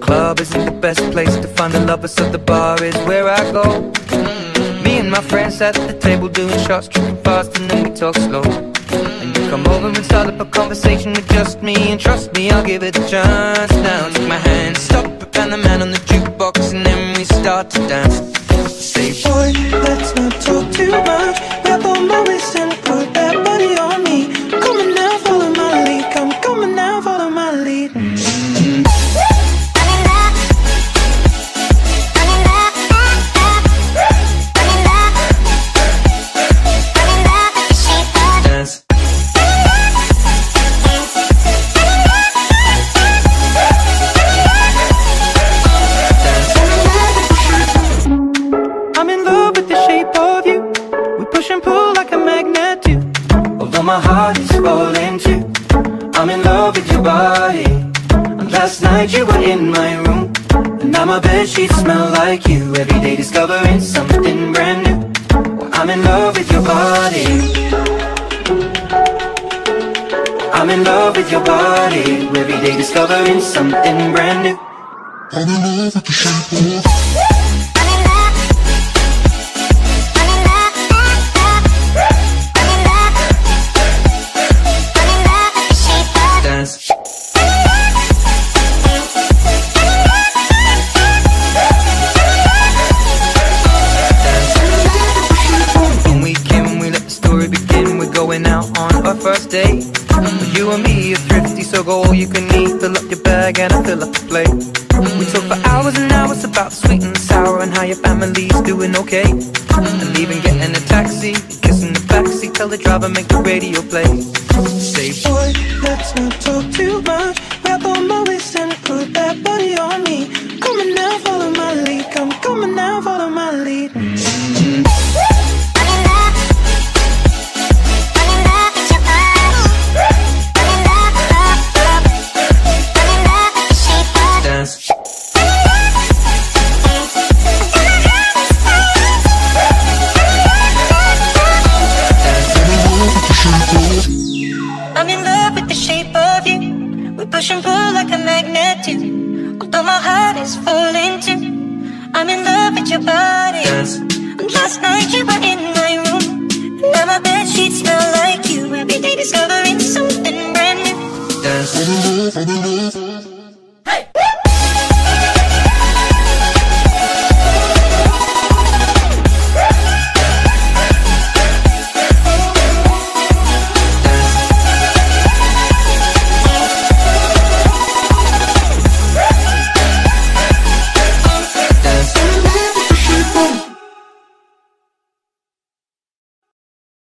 club isn't the best place to find the lovers, so the bar is where I go. Me and my friends sat at the table doing shots, tripping fast, and then we talk slow. And you come over and start up a conversation with just me, and trust me, I'll give it a chance. Now take my hand, stop it, and the man on the jukebox, and then we start to dance. Say, boy, let's not talk too much. Grab on my waist and put that body on me. Come on now, follow my lead. Come on now, follow my lead. My heart is falling too. I'm in love with your body. And last night you were in my room, and now my bedsheets smell like you. Every day discovering something brand new. I'm in love with your body. I'm in love with your body. Every day discovering something brand new. I'm in love with the shape of first date. You and me are thrifty, so go all you can eat. Fill up your bag and I fill up the plate. We talk for hours and hours about the sweet and the sour, and how your family's doing okay. And even getting a taxi, kissing the backseat, tell the driver make the radio play. Say, boy, let's not talk too much. Grab on my waist and put that body on me. Come on now, follow my lead. Come on now, follow my lead. I'm in love with the shape of you. We push and pull like a magnet do. Although my heart is falling too. I'm in love with your body. And last night you were in my room, and now my bedsheets smell like you. Every day discovering something brand new. Dance.